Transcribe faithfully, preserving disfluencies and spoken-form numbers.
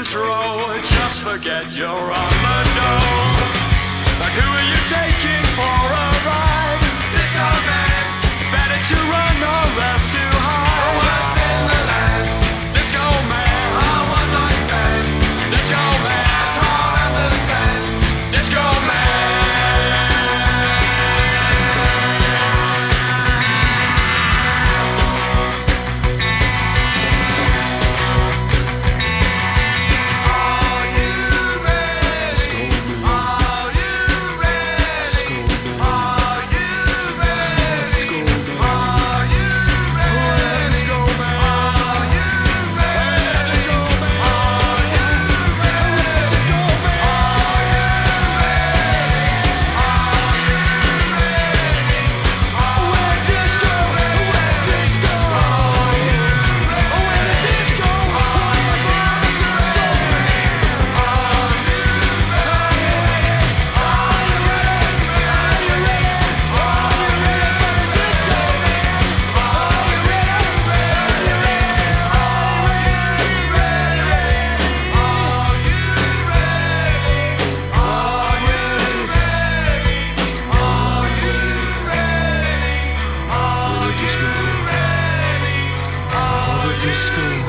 control. Just forget you're on the dole. Like who are you taking for a ride? Disco man. Better to run or else to hide. The worst in the land. Disco man. I one night stand. Disco man. I can't understand. Disco man. Disco.